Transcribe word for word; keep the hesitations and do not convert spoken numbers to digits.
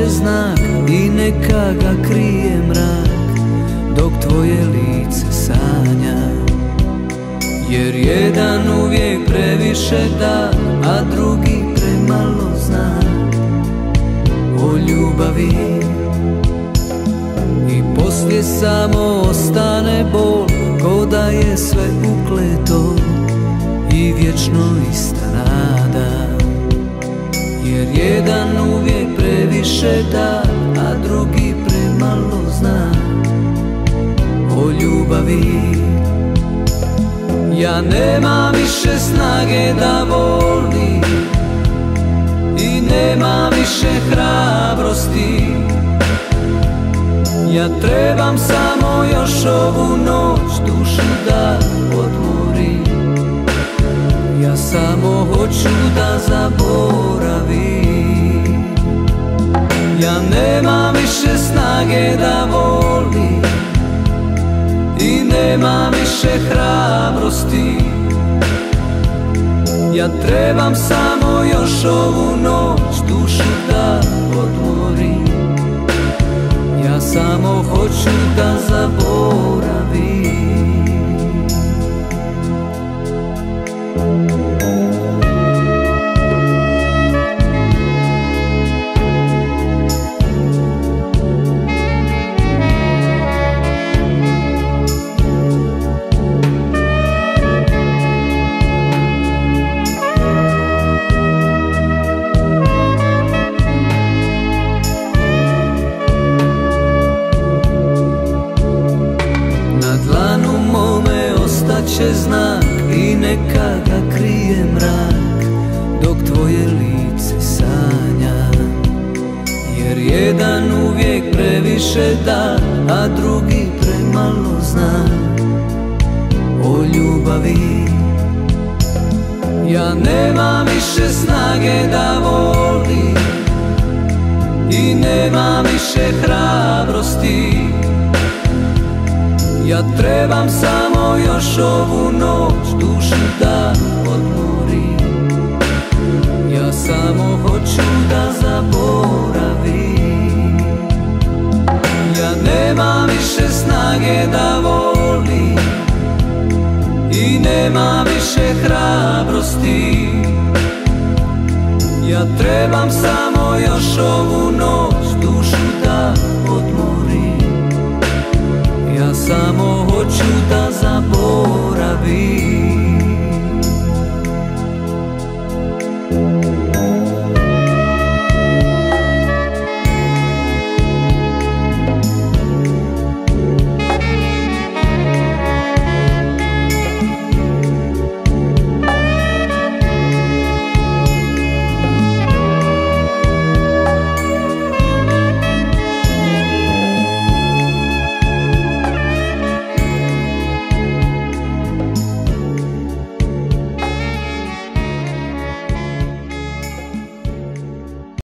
znak i neka ga krije mrak, dok tvoje lice sanja. Jer jedan uvijek previše da, a drugi premalo zna o ljubavi. I poslije samo ostane bol, ko da je sve ukleto i vječno ista nada. Jer jedan uvijek previše da, a drugi premalo zna o ljubavi. Ja nemam više snage da volim i nemam više hrabrosti. Ja trebam samo još ovu noć dušu da odmorim. Ja samo hoću da zaboravim. Ja nemam više snage da volim i nemam više hrabrosti. Ja trebam samo još ovu noć dušu da odmorim. Ja samo hoću da zaboravim. Će znak i neka ga krije mrak, dok tvoje lice sanja. Jer jedan uvijek previše da, a drugi premalo zna o ljubavi. Ja nemam više snage da volim i nemam više hrabrosti. Ja trebam samo još ovu noć dušu da odmorim. Ja samo hoću da zaboravim. Ja nemam više snage da volim i nemam više hrabrosti. Ja trebam samo još ovu noć